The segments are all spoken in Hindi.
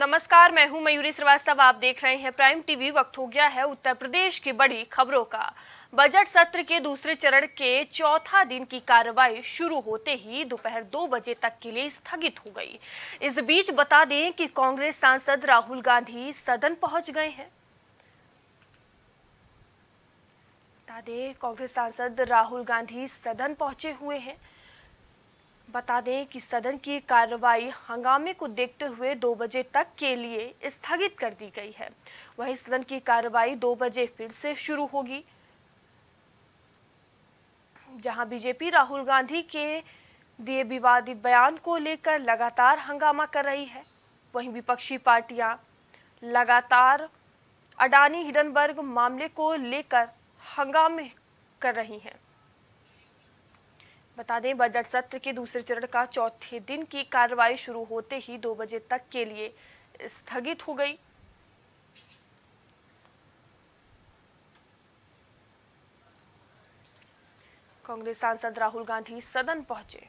नमस्कार, मैं हूं मयूरी श्रीवास्तव। आप देख रहे हैं प्राइम टीवी। वक्त हो गया है उत्तर प्रदेश की बड़ी खबरों का। बजट सत्र के दूसरे चरण के चौथा दिन की कार्रवाई शुरू होते ही दोपहर 2 बजे तक के लिए स्थगित हो गई। इस बीच बता दें कि कांग्रेस सांसद राहुल गांधी सदन पहुंच गए हैं। बता दें, कांग्रेस सांसद राहुल गांधी सदन पहुंचे हुए हैं। बता दें कि सदन की कार्रवाई हंगामे को देखते हुए 2 बजे तक के लिए स्थगित कर दी गई है। वहीं सदन की कार्रवाई 2 बजे फिर से शुरू होगी, जहां बीजेपी राहुल गांधी के दिए विवादित बयान को लेकर लगातार हंगामा कर रही है। वहीं विपक्षी पार्टियां लगातार अडानी हिंडनबर्ग मामले को लेकर हंगामे कर रही हैं। बता दें, बजट सत्र के दूसरे चरण का चौथे दिन की कार्रवाई शुरू होते ही 2 बजे तक के लिए स्थगित हो गई। कांग्रेस सांसद राहुल गांधी सदन पहुंचे।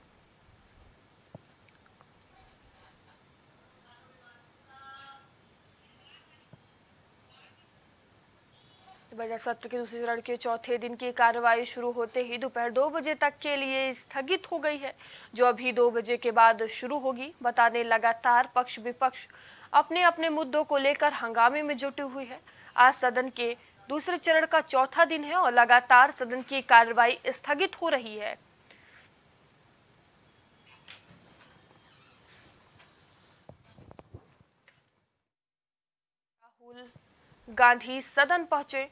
बजट सत्र के दूसरे चरण के चौथे दिन की कार्रवाई शुरू होते ही दोपहर 2 बजे तक के लिए स्थगित हो गई है, जो अभी 2 बजे के बाद शुरू होगी। बता दें, लगातार पक्ष विपक्ष अपने अपने मुद्दों को लेकर हंगामे में जुटे हुए हैं। आज सदन के दूसरे चरण का चौथा दिन है और लगातार सदन की कार्रवाई स्थगित हो रही है। राहुल गांधी सदन पहुंचे।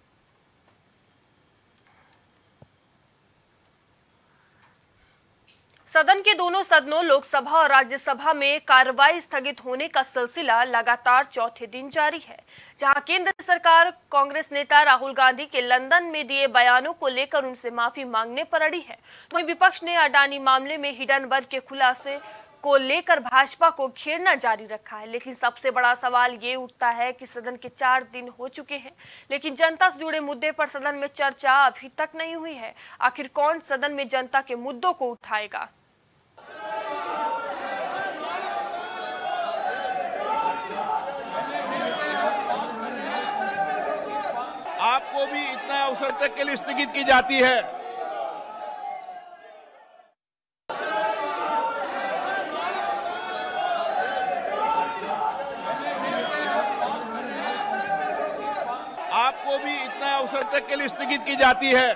सदन के दोनों सदनों लोकसभा और राज्यसभा में कार्रवाई स्थगित होने का सिलसिला लगातार चौथे दिन जारी है, जहां केंद्र सरकार कांग्रेस नेता राहुल गांधी के लंदन में दिए बयानों को लेकर उनसे माफी मांगने पर अड़ी है। वहीं विपक्ष ने अडानी मामले में हिंडनबर्ग के खुलासे को लेकर भाजपा को घेरना जारी रखा है। लेकिन सबसे बड़ा सवाल ये उठता है कि सदन के 4 दिन हो चुके हैं, लेकिन जनता से जुड़े मुद्दे पर सदन में चर्चा अभी तक नहीं हुई है। आखिर कौन सदन में जनता के मुद्दों को उठाएगा? आपको भी इतना अवसर तक के लिए स्थगित की जाती है। आपको भी इतना अवसर तक के लिए स्थगित की जाती है।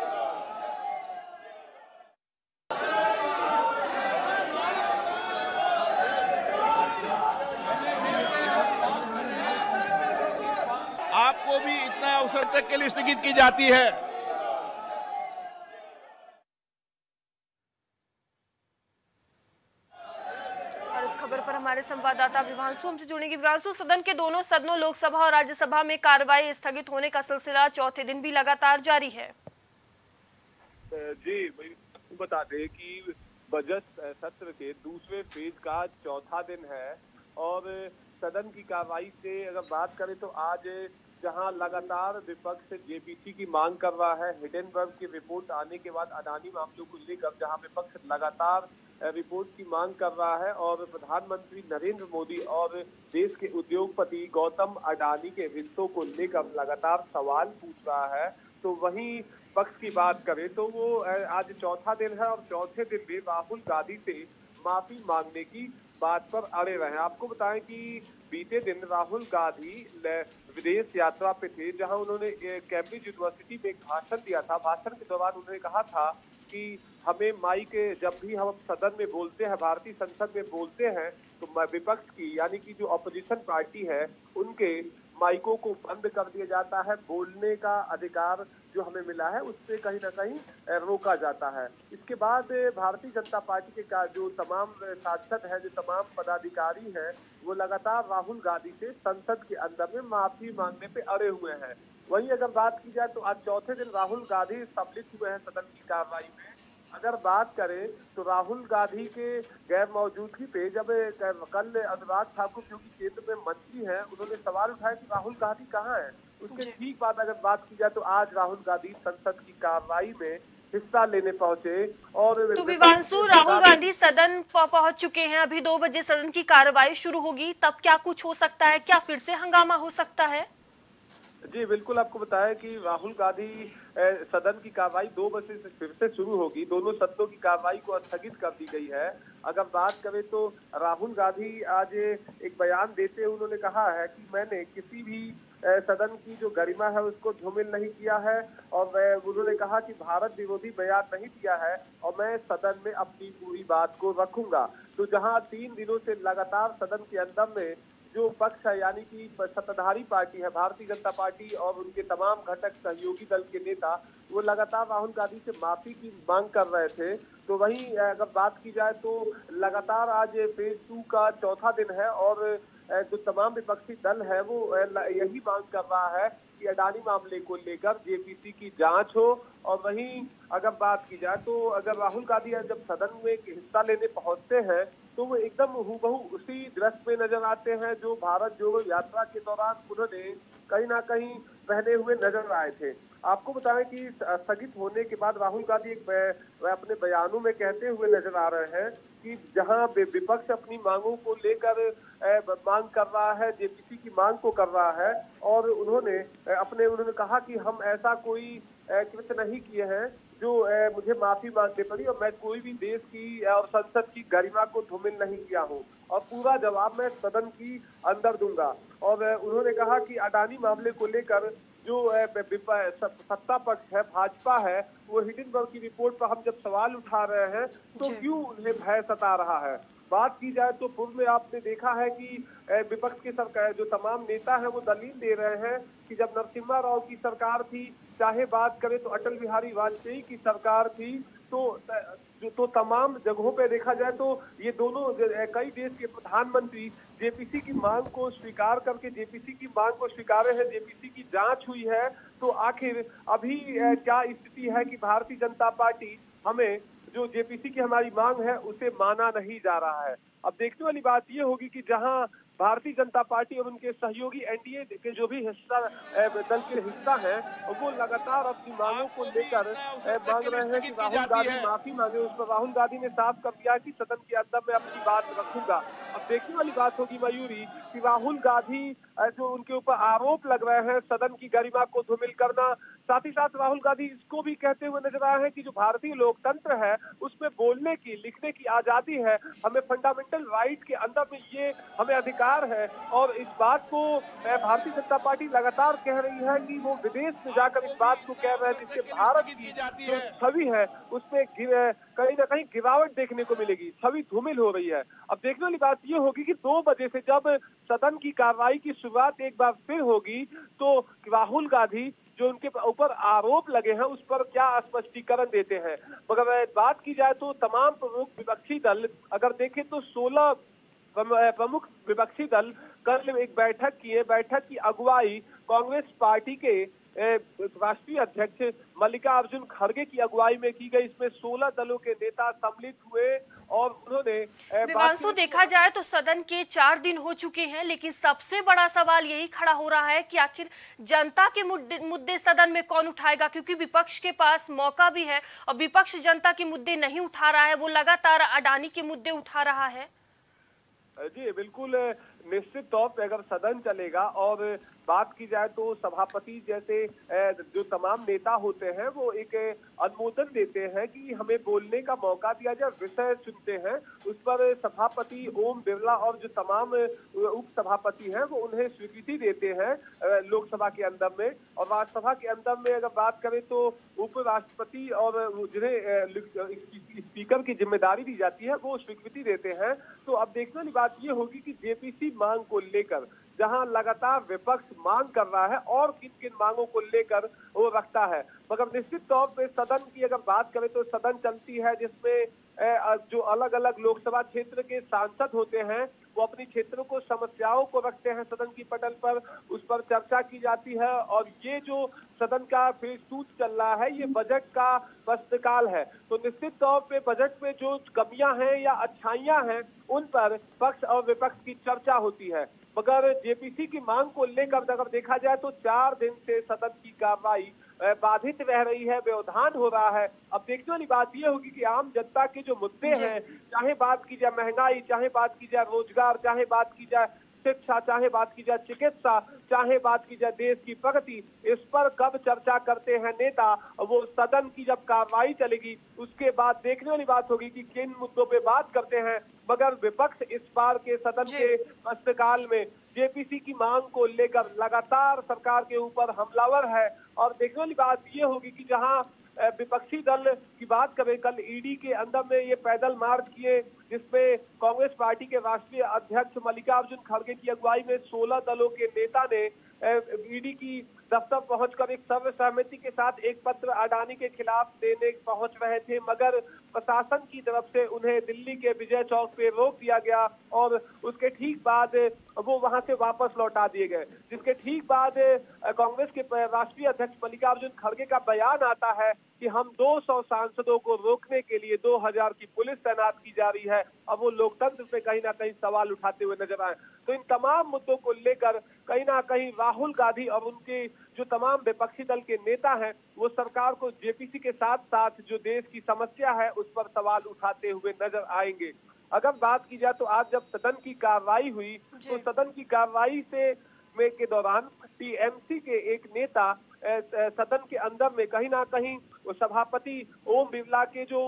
आपको भी इतना अवसर तक के लिए स्थगित की जाती है। और इस खबर पर हमारे संवाददाता विवांशु हमसे जुड़ेंगे। विवांशु, सदन के दोनों सदनों लोकसभा और राज्यसभा में कार्रवाई स्थगित होने का सिलसिला चौथे दिन भी लगातार जारी है। जी, बता दें कि बजट सत्र के दूसरे फेज का चौथा दिन है और सदन की कार्रवाई से अगर बात करें तो आज जहां लगातार विपक्ष जेपीसी की मांग कर रहा है, हिंडनबर्ग की रिपोर्ट आने के बाद अडानी मामलों को लेकर जहां विपक्ष लगातार रिपोर्ट की मांग कर रहा है और प्रधानमंत्री नरेंद्र मोदी और देश के उद्योगपति गौतम अडानी के हिस्सों को लेकर लगातार सवाल पूछ रहा है, तो वहीं पक्ष की बात करें तो वो आज चौथा दिन है और चौथे दिन भी राहुल गांधी से माफी मांगने की बात पर अड़े रहे। आपको बताएं कि बीते दिन राहुल गांधी विदेश यात्रा पे थे, जहां उन्होंने कैम्ब्रिज यूनिवर्सिटी में एक भाषण दिया था। भाषण के दौरान उन्होंने कहा था कि हमें माइक जब भी हम सदन में बोलते हैं, भारतीय संसद में बोलते हैं, तो विपक्ष की यानी कि जो अपोजिशन पार्टी है उनके माइकों को बंद कर दिया जाता है। बोलने का अधिकार जो हमें मिला है उससे कहीं ना कहीं रोका जाता है। इसके बाद भारतीय जनता पार्टी के जो तमाम सांसद हैं, जो तमाम पदाधिकारी हैं, वो लगातार राहुल गांधी से संसद के अंदर में माफी मांगने पे अड़े हुए हैं। वहीं अगर बात की जाए तो आज चौथे दिन राहुल गांधी सम्मिलित हुए हैं सदन की कार्रवाई में। अगर बात करें तो राहुल गांधी के गैर मौजूदगी पे जब कल अनुराग ठाकुर जो कि केंद्र में मंत्री हैं, उन्होंने सवाल उठाया कि राहुल गांधी कहाँ हैं। उसके ठीक बाद अगर बात की जाए तो आज राहुल गांधी संसद की कार्रवाई में हिस्सा लेने पहुंचे। और तो विवांशु, राहुल गांधी सदन पहुंच चुके हैं, अभी 2 बजे सदन की कार्रवाई शुरू होगी, तब क्या कुछ हो सकता है? क्या फिर से हंगामा हो सकता है? जी बिल्कुल, आपको बताया कि राहुल गांधी सदन की कार्रवाई 2 बजे से फिर से शुरू होगी। दोनों सदनों की कार्रवाई को स्थगित कर दी गई है। अगर बात करें तो राहुल गांधी आज एक बयान देते हुए उन्होंने कहा है कि मैंने किसी भी सदन की जो गरिमा है उसको धूमिल नहीं किया है, और उन्होंने कहा कि भारत विरोधी बयान नहीं दिया है और मैं सदन में अपनी पूरी बात को रखूंगा। तो जहां 3 दिनों से लगातार सदन के अंदर में जो पक्ष है, यानी कि सत्ताधारी पार्टी है भारतीय जनता पार्टी और उनके तमाम घटक सहयोगी दल के नेता, वो लगातार राहुल गांधी से माफी की मांग कर रहे थे। तो वहीं अगर बात की जाए तो लगातार आज फेज 2 का चौथा दिन है और जो तमाम विपक्षी दल है वो यही मांग कर रहा है कि अडानी मामले को लेकर जेपीसी की जांच हो। और वहीं अगर बात की जाए तो अगर राहुल गांधी जब सदन में हिस्सा लेने पहुंचते हैं तो वो एकदम हूबहू उसी ड्रेस में नजर आते हैं जो भारत जोड़ो यात्रा के दौरान उन्होंने कहीं ना कहीं पहने हुए नजर आए थे। आपको बताएं कि स्थगित होने के बाद राहुल गांधी अपने बयानों में कहते हुए नजर आ रहे हैं कि जहां विपक्ष अपनी मांगों को लेकर मांग कर रहा है, जेपीसी की मांग को कर रहा है, और उन्होंने कहा कि हम ऐसा कोई कृत्य नहीं किए हैं जो मुझे माफी मांगनी पड़ी, और मैं कोई भी देश की और संसद की गरिमा को धूमिल नहीं किया हूं और पूरा जवाब मैं सदन की अंदर दूंगा। और उन्होंने कहा कि अडानी मामले को लेकर जो सत्ता पक्ष है, भाजपा है, वो हिडेनबर्ग की रिपोर्ट पर हम जब सवाल उठा रहे हैं तो क्यों उन्हें भय सता रहा है। बात की जाए तो पूर्व में आपने देखा है कि विपक्ष के सरकार जो तमाम नेता हैं वो दलील दे रहे हैं कि जब नरसिम्हा राव की सरकार थी, चाहे बात करें तो अटल बिहारी वाजपेयी की सरकार थी, तो तमाम जगहों पे देखा जाए तो ये दोनों कई देश के प्रधानमंत्री जेपीसी की मांग को स्वीकार करके जेपीसी की मांग को स्वीकारे हैं, जेपीसी की जांच हुई है। तो आखिर अभी क्या स्थिति है कि भारतीय जनता पार्टी हमें जो जेपीसी की हमारी मांग है उसे माना नहीं जा रहा है। अब देखने वाली बात ये होगी कि जहां भारतीय जनता पार्टी और उनके सहयोगी एनडीए के जो भी दल के हिस्सा हैं वो लगातार अपनी मांगों को लेकर मांग रहे हैं कि राहुल गांधी माफी मांगे। उस पर राहुल गांधी ने साफ कर दिया कि सदन के अंदर मैं अपनी बात रखूंगा। अब देखने वाली बात होगी मयूरी कि राहुल गांधी जो उनके ऊपर आरोप लग रहे हैं सदन की गरिमा को धूमिल करना, साथ ही साथ राहुल गांधी इसको भी कहते हुए नजर आए हैं कि जो भारतीय लोकतंत्र है उसमें बोलने की, लिखने की आजादी है, हमें फंडामेंटल राइट के अंदर में ये हमें अधिकार है। और इस बात को भारतीय जनता पार्टी लगातार कह रही है कि वो विदेश में जाकर इस बात को कह रहे हैं जिससे भारत की जो छवि है उसमें कहीं ना कहीं गिरावट देखने को मिलेगी, छवि धूमिल हो रही है। अब देखने वाली बात ये होगी कि 2 बजे से जब सदन की कार्रवाई की शुरुआत एक बार फिर होगी तो राहुल गांधी जो उनके ऊपर आरोप लगे हैं उस पर क्या स्पष्टीकरण देते हैं। मगर बात की जाए तो तमाम प्रमुख विपक्षी दल अगर देखें तो 16 प्रमुख विपक्षी दल कल एक बैठक की है। बैठक की अगुवाई कांग्रेस पार्टी के राष्ट्रीय अध्यक्ष मल्लिकार्जुन खड़गे की अगुवाई में की गई। इसमें 16 दलों के नेता सम्मिलित हुए और उन्होंने विवांशु, देखा जाए तो सदन के 4 दिन हो चुके हैं, लेकिन सबसे बड़ा सवाल यही खड़ा हो रहा है कि आखिर जनता के मुद्दे सदन में कौन उठाएगा, क्योंकि विपक्ष के पास मौका भी है और विपक्ष जनता के मुद्दे नहीं उठा रहा है, वो लगातार अडानी के मुद्दे उठा रहा है। जी बिल्कुल, निश्चित तौर पे अगर सदन चलेगा और बात की जाए तो सभापति जैसे जो तमाम नेता होते हैं वो एक अनुमोदन देते हैं कि हमें बोलने का मौका दिया जाए, विषय चुनते हैं। उस पर सभापति ओम बिरला और जो तमाम उप सभापति हैं वो उन्हें स्वीकृति देते हैं लोकसभा के अंदर में। और राज्यसभा के अंदर में अगर बात करें तो उपराष्ट्रपति और जिन्हें स्पीकर की जिम्मेदारी दी जाती है वो स्वीकृति देते हैं। तो अब देखने वाली बात ये होगी कि जेपीसी मांग को लेकर जहां लगातार विपक्ष मांग कर रहा है और किन किन मांगों को लेकर वो रखता है। मगर निश्चित तौर पे सदन की अगर बात करें तो सदन चलती है जिसमें जो अलग अलग लोकसभा क्षेत्र के सांसद होते हैं वो अपनी क्षेत्रों को समस्याओं को रखते हैं सदन की पटल पर, उस पर चर्चा की जाती है। और ये जो सदन का फेज 2 चल रहा है ये बजट का वस्तकाल है। तो निश्चित तौर पे बजट में जो कमियां हैं या अच्छाइयां हैं उन पर पक्ष और विपक्ष की चर्चा होती है। मगर जेपीसी की मांग को लेकर अगर देखा जाए तो 4 दिन से सदन की कार्रवाई बाधित रह रही है, व्यवधान हो रहा है। अब देखने वाली बात यह होगी कि आम जनता के जो मुद्दे हैं, चाहे बात की जाए महंगाई, चाहे बात की जाए रोजगार, चाहे बात की जाए शिक्षा, चाहे बात की जाए चिकित्सा, चाहे बात की जाए देश की प्रगति, इस पर कब चर्चा करते हैं नेता। वो सदन की जब कार्रवाई चलेगी उसके बाद देखने वाली बात होगी कि किन मुद्दों पे बात करते हैं। मगर विपक्ष इस बार के सदन के प्रश्नकाल में जेपीसी की मांग को लेकर लगातार सरकार के ऊपर हमलावर है। और देखने वाली बात ये होगी कि जहां विपक्षी दल की बात करें, कल ईडी के अंदर में ये पैदल मार्च किए, जिसमें कांग्रेस पार्टी के राष्ट्रीय अध्यक्ष मल्लिकार्जुन खड़गे की अगुवाई में 16 दलों के नेता ने ईडी की दफ्तर पहुंचकर एक सर्वसहमति के साथ एक पत्र अडानी के खिलाफ देने पहुंच रहे थे। मगर प्रशासन की तरफ से उन्हें दिल्ली के विजय चौक पे रोक दिया गया और उसके ठीक बाद वो वहां से वापस लौटा दिए गए। जिसके ठीक बाद कांग्रेस के राष्ट्रीय अध्यक्ष मल्लिकार्जुन खड़गे का बयान आता है कि हम 200 सांसदों को रोकने के लिए 2000 की पुलिस तैनात की जा रही है। अब वो लोकतंत्र पे कहीं ना कहीं सवाल उठाते हुए नजर आए। तो इन तमाम मुद्दों को लेकर कहीं ना कहीं राहुल गांधी और उनके जो तमाम विपक्षी दल के नेता हैं, वो सरकार को जेपीसी के साथ साथ जो देश की समस्या है उस पर सवाल उठाते हुए नजर आएंगे। अगर बात की जाए तो आज जब सदन की कार्रवाई हुई तो सदन की कार्रवाई के दौरान टीएमसी के एक नेता सदन के अंदर में कहीं ना कहीं सभापति ओम बिरला के जो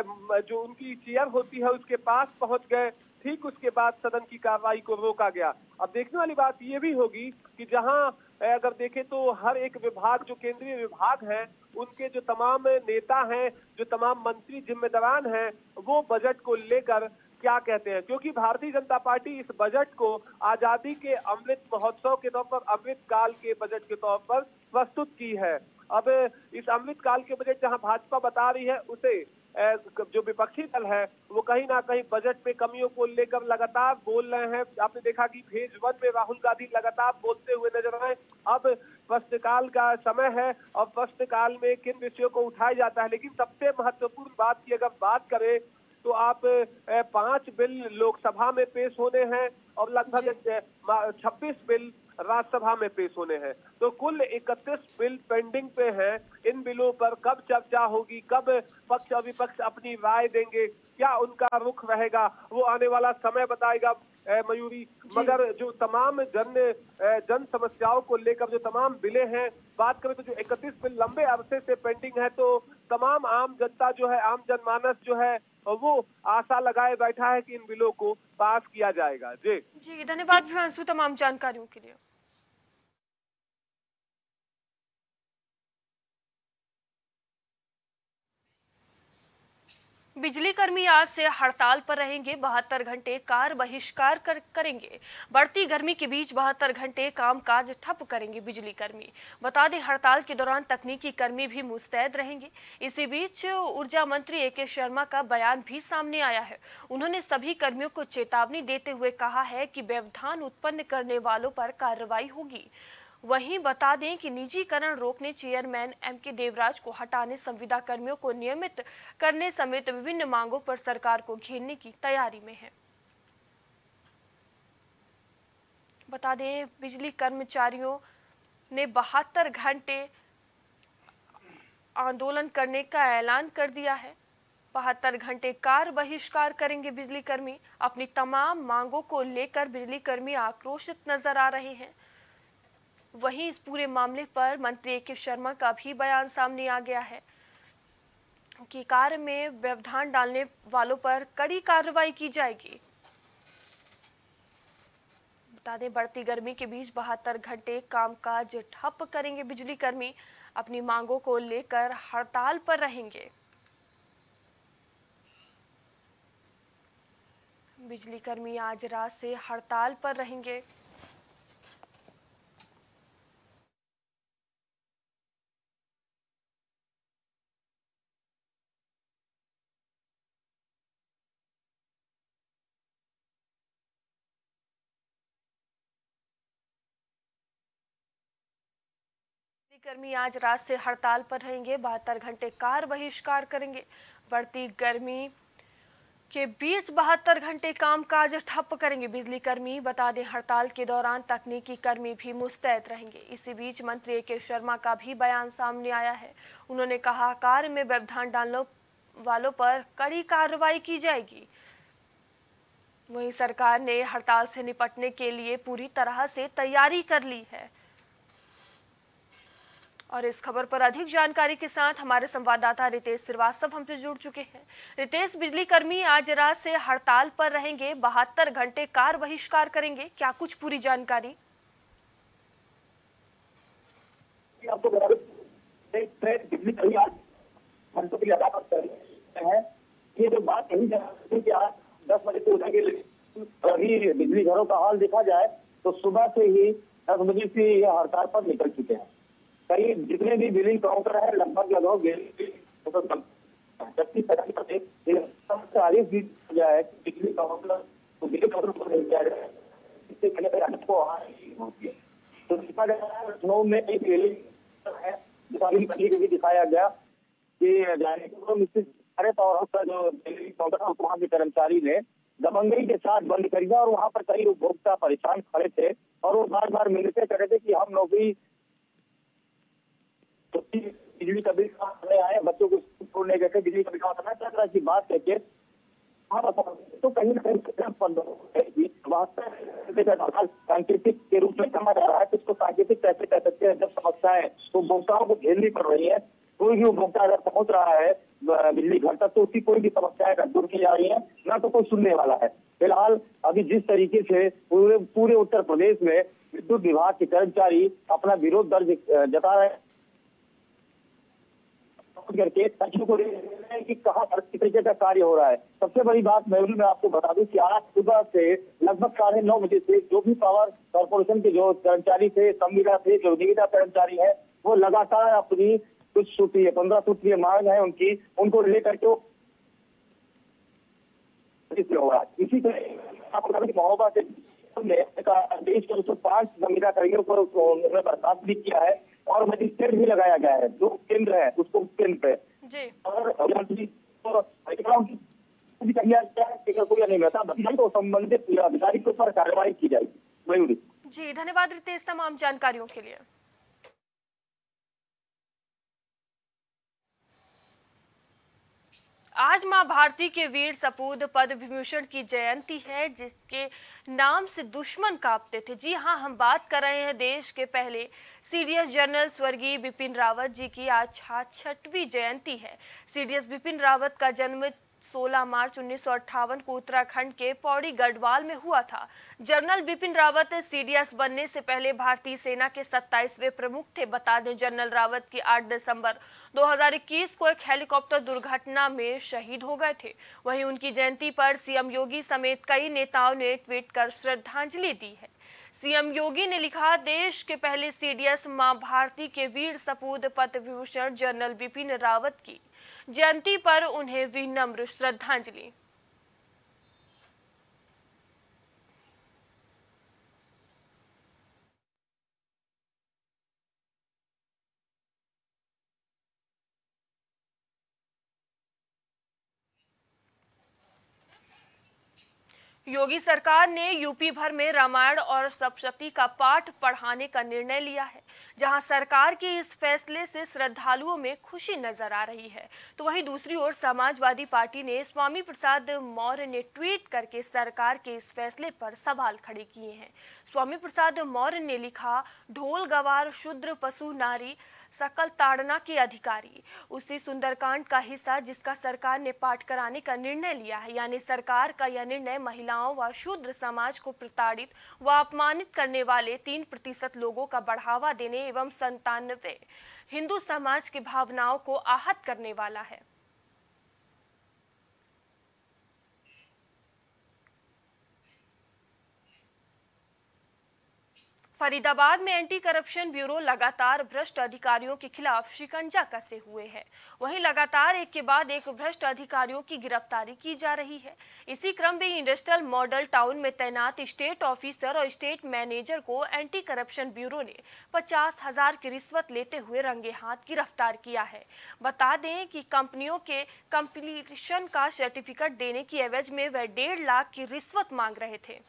उनकी चेयर होती है उसके पास पहुंच गए। ठीक उसके बाद सदन की कार्रवाई को रोका गया। अब देखने वाली बात ये भी होगी कि जहां अगर देखें तो हर एक विभाग, जो केंद्रीय विभाग हैं, उनके जो तमाम नेता हैं, जो तमाम मंत्री जिम्मेदारान हैं, वो बजट को लेकर क्या कहते हैं। क्योंकि भारतीय जनता पार्टी इस बजट को आजादी के अमृत महोत्सव के तौर पर, अमृत काल के बजट के तौर पर प्रस्तुत की है। अब इस अमृत काल के बजट जहां भाजपा बता रही है, उसे जो विपक्षी दल है वो कहीं ना कहीं बजट में कमियों को लेकर लगातार बोल रहे हैं। आपने देखा कि फेज 1 में राहुल गांधी लगातार बोलते हुए नजर आए। अब प्रश्नकाल का समय है और प्रश्नकाल में किन विषयों को उठाया जाता है। लेकिन सबसे महत्वपूर्ण बात की अगर बात करें तो आप 5 बिल लोकसभा में पेश होने हैं और लगभग 26 बिल राज्यसभा में पेश होने हैं। तो कुल 31 बिल पेंडिंग पे हैं। इन बिलों पर कब चर्चा होगी, कब पक्ष और विपक्ष अपनी राय देंगे, क्या उनका रुख रहेगा, वो आने वाला समय बताएगा मयूरी। मगर जो तमाम जन समस्याओं को लेकर जो तमाम बिलें हैं, बात करें तो जो 31 बिल लंबे अरसे से पेंडिंग है, तो तमाम आम जनता जो है, आम जनमानस जो है, वो आशा लगाए बैठा है कि इन बिलों को पास किया जाएगा। जी धन्यवाद विभांशु तमाम जानकारियों के लिए। बिजली कर्मी आज से हड़ताल पर रहेंगे। 72 घंटे कार बहिष्कार करेंगे। बढ़ती गर्मी के बीच 72 घंटे कामकाज ठप करेंगे बिजली कर्मी। बता दें, हड़ताल के दौरान तकनीकी कर्मी भी मुस्तैद रहेंगे। इसी बीच ऊर्जा मंत्री ए.के. शर्मा का बयान भी सामने आया है। उन्होंने सभी कर्मियों को चेतावनी देते हुए कहा है कि व्यवधान उत्पन्न करने वालों पर कार्रवाई होगी। वहीं बता दें कि निजीकरण रोकने, चेयरमैन एम.के. देवराज को हटाने, संविदा कर्मियों को नियमित करने समेत विभिन्न मांगों पर सरकार को घेरने की तैयारी में है। बता दें, बिजली कर्मचारियों ने 72 घंटे आंदोलन करने का ऐलान कर दिया है। 72 घंटे कार बहिष्कार करेंगे बिजली कर्मी। अपनी तमाम मांगों को लेकर बिजली कर्मी आक्रोशित नजर आ रहे हैं। वहीं इस पूरे मामले पर मंत्री ए.के. शर्मा का भी बयान सामने आ गया है कि कार्य में व्यवधान डालने वालों पर कड़ी कार्रवाई की जाएगी। बता दें, बढ़ती गर्मी के बीच 72 घंटे कामकाज ठप करेंगे बिजली कर्मी। अपनी मांगों को लेकर हड़ताल पर रहेंगे। बिजली कर्मी आज रात से हड़ताल पर रहेंगे। कर्मी आज रात से हड़ताल पर रहेंगे। 72 घंटे कार बहिष्कार करेंगे। बढ़ती गर्मी के बीच 72 घंटे कामकाज ठप करेंगे बिजली कर्मी। बता दें, हड़ताल के दौरान तकनीकी कर्मी भी मुस्तैद रहेंगे। इसी बीच मंत्री ए.के. शर्मा का भी बयान सामने आया है। उन्होंने कहा, कार्य में व्यवधान डालने वालों पर कड़ी कार्रवाई की जाएगी। वहीं सरकार ने हड़ताल से निपटने के लिए पूरी तरह से तैयारी कर ली है। और इस खबर पर अधिक जानकारी के साथ हमारे संवाददाता रितेश श्रीवास्तव हमसे जुड़ चुके हैं। रितेश, बिजली कर्मी आज रात से हड़ताल पर रहेंगे, 72 घंटे कार बहिष्कार करेंगे, क्या कुछ पूरी जानकारी? आपको बता दें, बिजली कर्मी आज घंटों के लिए है। ये जो बात कही जा रही है कि आज 10 बजे से उठाएंगे, अभी बिजली घरों का हाल देखा जाए तो सुबह से ही 10 बजे से ये हड़ताल पर निकल चुके हैं। कई जितने भी बिलिंग काउंटर है लगभग बिजली काउंटर लखनऊ में एक रेलिंग है भी दिखाया गया कि जाने और जो बिजली काउंटर वहाँ के कर्मचारी ने दबंगई के साथ बंद कर दिया और वहाँ पर कई उपभोक्ता परेशान खड़े थे और वो बार बार मिलते कर रहे थे कि हम लोग भी बिजली का बिल खाने आए, बच्चों को स्कूल छोड़ने गए थे, बिजली का बिल खाना तरह की बात कहते तो कहीं ना कहीं सांकेतिक के रूप में समझ आ रहा है कि इसको सांकेतिक कैसे कह सकते हैं। जब समस्याएं उपभोक्ताओं को झेलनी पड़ रही है, कोई भी उपभोक्ता अगर पहुंच रहा है बिजली घर तक तो उसकी कोई भी समस्याएं दूर की जा रही है, ना तो कोई सुनने वाला है। फिलहाल अभी जिस तरीके से पूरे उत्तर प्रदेश में विद्युत विभाग के कर्मचारी अपना विरोध दर्ज जता रहे हैं करके को कि कहाँ पर किस तरीके का कार्य हो रहा है। सबसे बड़ी बात मैं आपको बता दूं कि आज सुबह से लगभग 9:30 बजे से जो भी पावर कॉर्पोरेशन के जो कर्मचारी थे, संविदा थे, जो निविदा कर्मचारी है, वो लगातार अपनी कुछ सूत्रीय 15 सूत्रीय मांग है उनकी, उनको लेकर के हो रहा है। इसी तरह आपको बता दें महोबा से देश के 105 संविदा कर्मियों को उन्होंने बर्खास्त भी किया है और मजिस्ट्रेट भी लगाया गया है। जो केंद्र है उसको केंद्र पे और कोई नहीं रहता तो संबंधित अधिकारी के ऊपर कार्रवाई की जाएगी। मयूरी जी, धन्यवाद रितेश तमाम जानकारियों के लिए। आज मां भारती के वीर सपूत पद्म विभूषण की जयंती है, जिसके नाम से दुश्मन कांपते थे। जी हां, हम बात कर रहे हैं देश के पहले सीडीएस जनरल स्वर्गीय बिपिन रावत जी की। आज 66वीं जयंती है। सीडीएस बिपिन रावत का जन्म 16 मार्च 1958 को उत्तराखंड के पौड़ी गढ़वाल में हुआ था। जनरल बिपिन रावत सीडीएस बनने से पहले भारतीय सेना के 27वें प्रमुख थे। बता दें, जनरल रावत की 8 दिसंबर 2021 को एक हेलीकॉप्टर दुर्घटना में शहीद हो गए थे। वहीं उनकी जयंती पर सीएम योगी समेत कई नेताओं ने ट्वीट कर श्रद्धांजलि दी है। सीएम योगी ने लिखा, देश के पहले सीडीएस मां भारती के वीर सपूत पद्म विभूषण जनरल बिपिन रावत की जयंती पर उन्हें विनम्र श्रद्धांजलि। योगी सरकार ने यूपी भर में रामायण और सप्तशती का पाठ पढ़ाने का निर्णय लिया है। जहां सरकार के इस फैसले से श्रद्धालुओं में खुशी नजर आ रही है, तो वहीं दूसरी ओर समाजवादी पार्टी ने स्वामी प्रसाद मौर्य ने ट्वीट करके सरकार के इस फैसले पर सवाल खड़े किए हैं। स्वामी प्रसाद मौर्य ने लिखा, ढोल गवार शूद्र पशु नारी सकल ताड़ना के अधिकारी, उसी सुंदरकांड का हिस्सा जिसका सरकार ने पाठ कराने का निर्णय लिया है। यानी सरकार का यह निर्णय महिलाओं व शूद्र समाज को प्रताड़ित व अपमानित करने वाले 3% लोगों का बढ़ावा देने एवं 97 हिंदू समाज की भावनाओं को आहत करने वाला है। फरीदाबाद में एंटी करप्शन ब्यूरो लगातार भ्रष्ट अधिकारियों के खिलाफ शिकंजा कसे हुए है। वहीं लगातार एक के बाद एक भ्रष्ट अधिकारियों की गिरफ्तारी की जा रही है। इसी क्रम में इंडस्ट्रियल मॉडल टाउन में तैनात स्टेट ऑफिसर और स्टेट मैनेजर को एंटी करप्शन ब्यूरो ने 50,000 की रिश्वत लेते हुए रंगे हाथ गिरफ्तार किया है। बता दें कि कंपनियों के कंप्लीशन का सर्टिफिकेट देने की एवज में वह 1.5 लाख की रिश्वत मांग रहे थे।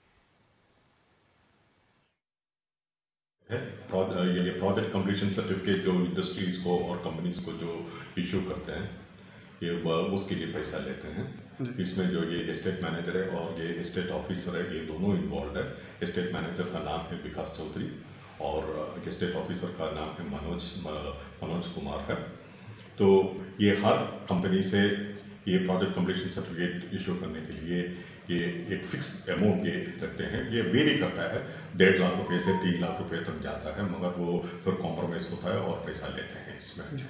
ये प्रोजेक्ट कंप्लीशन सर्टिफिकेट जो इंडस्ट्रीज को और कंपनीज को जो इशू करते हैं, ये उसके लिए पैसा लेते हैं। इसमें जो ये स्टेट मैनेजर है और ये स्टेट ऑफिसर है, ये दोनों इन्वॉल्व है। स्टेट मैनेजर का नाम है विकास चौधरी और स्टेट ऑफिसर का नाम है मनोज कुमार है। तो ये हर कंपनी से ये प्रोजेक्ट कंप्लीशन सर्टिफिकेट इशू करने के लिए ये एक फिक्स अमाउंट ये रखते हैं। ये वेरी करता है, 1.5 लाख रुपए से 3 लाख रुपए तक जाता है, मगर वो फिर कॉम्प्रोमाइज होता है और पैसा लेते हैं इसमें।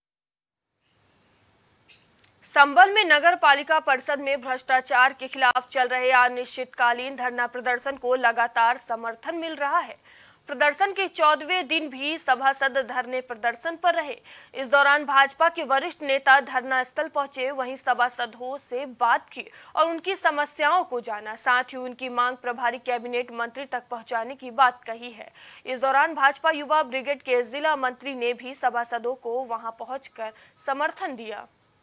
संबल में नगर पालिका परिषद में भ्रष्टाचार के खिलाफ चल रहे अनिश्चितकालीन धरना प्रदर्शन को लगातार समर्थन मिल रहा है। प्रदर्शन के 14वें दिन भी सभासद धरने प्रदर्शन पर रहे। इस दौरान भाजपा के वरिष्ठ नेता धरना स्थल पहुंचे, वहीं सभासदों से बात की और उनकी समस्याओं को जाना। साथ ही उनकी मांग प्रभारी कैबिनेट मंत्री तक पहुंचाने की बात कही है। इस दौरान भाजपा युवा ब्रिगेड के जिला मंत्री ने भी सभासदों को वहां पहुंचकर समर्थन दिया।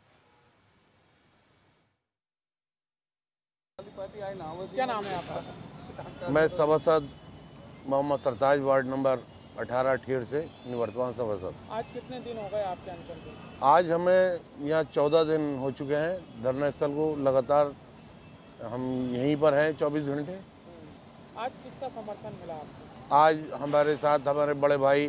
क्या नाम है आपका? मैं सभासद मोहम्मद सरताज, वार्ड नंबर 18 ठेर से निवर्तमान सभासद। आज कितने दिन हो गए आपके अनशन को? आज हमें यहाँ 14 दिन हो चुके हैं। धरना स्थल को लगातार हम यहीं पर हैं 24 घंटे। आज किसका समर्थन मिला आपको? आज हमारे साथ हमारे बड़े भाई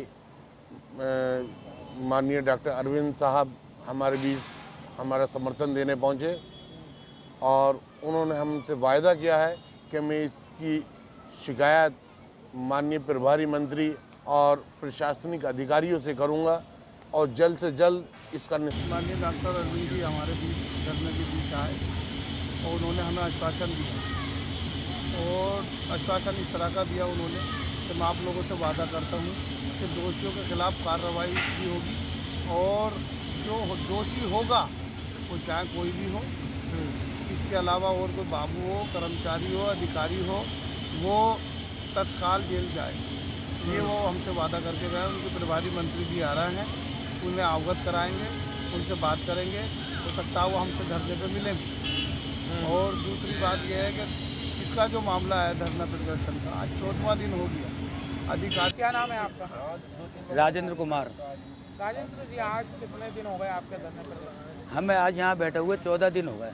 माननीय डॉक्टर अरविंद साहब हमारे बीच हमारा समर्थन देने पहुँचे और उन्होंने हमसे वायदा किया है कि मैं इसकी शिकायत माननीय प्रभारी मंत्री और प्रशासनिक अधिकारियों से करूंगा और जल्द से जल्द इसका माननीय डॉक्टर अरविंद जी हमारे बीच धरने के बीच आए और उन्होंने हमें आश्वासन दिया और आश्वासन इस तरह का दिया उन्होंने कि मैं आप लोगों से वादा करता हूं कि दोषियों के खिलाफ कार्रवाई की होगी और जो दोषी होगा वो चाहे कोई भी हो, इसके अलावा और कोई बाबू हो, कर्मचारी हो, अधिकारी हो, वो तत्काल जेल जाए। ये वो हमसे वादा करके गए। उनके प्रभारी मंत्री भी आ रहे हैं, उन्हें अवगत कराएंगे, उनसे बात करेंगे, हो सकता है वो हमसे धरने पे मिलेंगे। और दूसरी बात यह है कि इसका जो मामला है धरना प्रदर्शन का, आज 14वां दिन हो गया। अधिकारी क्या नाम है आपका? राजेंद्र कुमार। राजेंद्र जी, आज कितने दिन हो गए आपके धरने प्रदर्शन? हमें आज यहाँ बैठे हुए 14 दिन हो गए,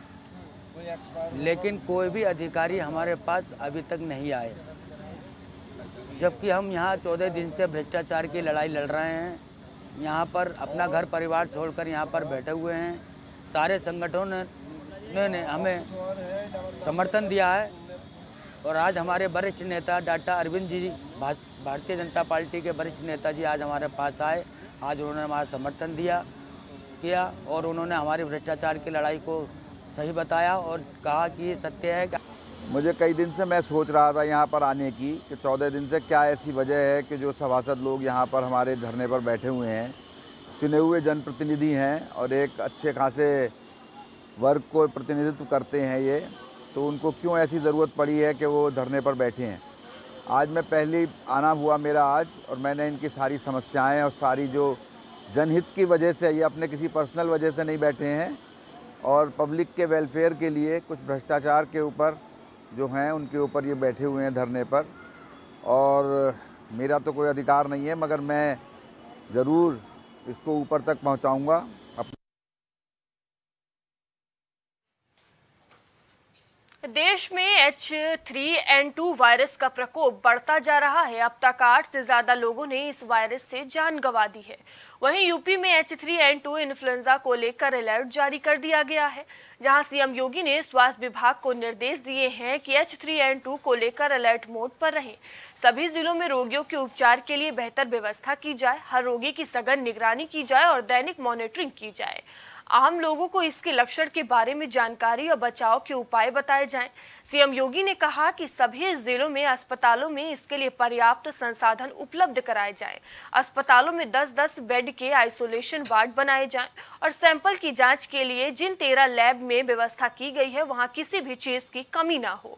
लेकिन कोई भी अधिकारी हमारे पास अभी तक नहीं आए, जबकि हम यहाँ 14 दिन से भ्रष्टाचार की लड़ाई लड़ रहे हैं। यहाँ पर अपना घर परिवार छोड़कर यहाँ पर बैठे हुए हैं। सारे संगठनों ने हमें समर्थन दिया है और आज हमारे वरिष्ठ नेता डॉक्टर अरविंद जी, भारतीय जनता पार्टी के वरिष्ठ नेता जी आज हमारे पास आए। आज उन्होंने हमारा समर्थन किया और उन्होंने हमारी भ्रष्टाचार की लड़ाई को सही बताया और कहा कि ये सत्य है। मुझे कई दिन से मैं सोच रहा था यहाँ पर आने की कि 14 दिन से क्या ऐसी वजह है कि जो सभासद लोग यहाँ पर हमारे धरने पर बैठे हुए हैं, चुने हुए जनप्रतिनिधि हैं और एक अच्छे खासे वर्ग को प्रतिनिधित्व करते हैं ये, तो उनको क्यों ऐसी ज़रूरत पड़ी है कि वो धरने पर बैठे हैं। आज मैं पहली आना हुआ मेरा आज, और मैंने इनकी सारी समस्याएं और सारी जो जनहित की वजह से, ये अपने किसी पर्सनल वजह से नहीं बैठे हैं और पब्लिक के वेलफेयर के लिए कुछ भ्रष्टाचार के ऊपर जो हैं उनके ऊपर ये बैठे हुए हैं धरने पर। और मेरा तो कोई अधिकार नहीं है, मगर मैं ज़रूर इसको ऊपर तक पहुंचाऊंगा। देश में H3N2 वायरस का प्रकोप बढ़ता जा रहा है। अब तक 8 से ज्यादा लोगों ने इस वायरस से जान गंवा दी है। वहीं यूपी में H3N2 इन्फ्लुएंजा को लेकर अलर्ट जारी कर दिया गया है, जहां सीएम योगी ने स्वास्थ्य विभाग को निर्देश दिए हैं कि H3N2 को लेकर अलर्ट मोड पर रहें। सभी जिलों में रोगियों के उपचार के लिए बेहतर व्यवस्था की जाए, हर रोगी की सघन निगरानी की जाए और दैनिक मॉनिटरिंग की जाए। आम लोगों को इसके लक्षण के बारे में जानकारी और बचाव के उपाय बताए जाएं। सीएम योगी ने कहा कि सभी जिलों में अस्पतालों में इसके लिए पर्याप्त संसाधन उपलब्ध कराए जाएं। अस्पतालों में 10-10 बेड के आइसोलेशन वार्ड बनाए जाएं और सैंपल की जांच के लिए जिन 13 लैब में व्यवस्था की गई है वहां किसी भी चीज की कमी ना हो।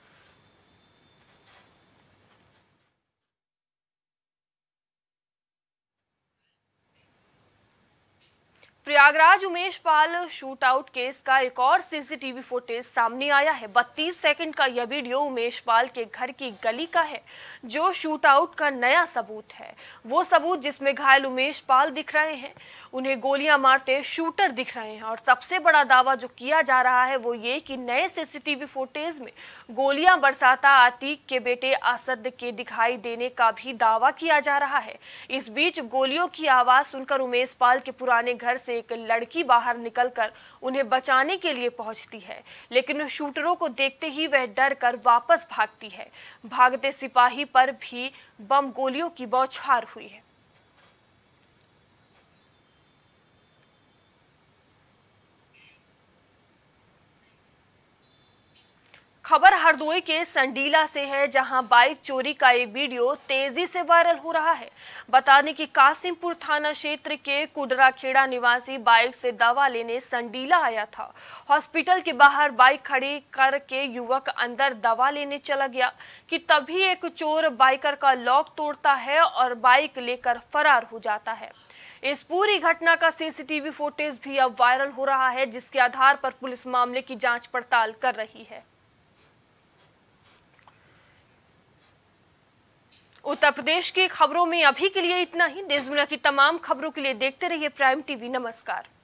Prayagraj Umesh Pal shoot out case का एक और सीसीटीवी फुटेज सामने आया है। 32 सेकंड का यह वीडियो उमेश पाल के घर की गली का है, जो शूट आउट का नया सबूत है। वो सबूत जिसमें घायल उमेश पाल दिख रहे हैं, उन्हें गोलियां मारते शूटर दिख रहे हैं। और सबसे बड़ा दावा जो किया जा रहा है वो ये कि नए सीसीटीवी फुटेज में गोलियां बरसाता आतीक के बेटे असद के दिखाई देने का भी दावा किया जा रहा है। इस बीच गोलियों की आवाज सुनकर उमेश पाल के पुराने घर से एक लड़की बाहर निकलकर उन्हें बचाने के लिए पहुंचती है, लेकिन शूटरों को देखते ही वह डर कर वापस भागती है। भागते सिपाही पर भी बम गोलियों की बौछार हुई है। खबर हरदोई के संडीला से है, जहां बाइक चोरी का एक वीडियो तेजी से वायरल हो रहा है। बता दें कि कासिमपुर थाना क्षेत्र के कुडराखेड़ा निवासी बाइक से दवा लेने संडीला आया था। हॉस्पिटल के बाहर बाइक खड़ी करके युवक अंदर दवा लेने चला गया कि तभी एक चोर बाइकर का लॉक तोड़ता है और बाइक लेकर फरार हो जाता है। इस पूरी घटना का सीसीटीवी फुटेज भी अब वायरल हो रहा है, जिसके आधार पर पुलिस मामले की जांच पड़ताल कर रही है। उत्तर प्रदेश की खबरों में अभी के लिए इतना ही। देश दुनिया की तमाम खबरों के लिए देखते रहिए प्राइम टीवी। नमस्कार।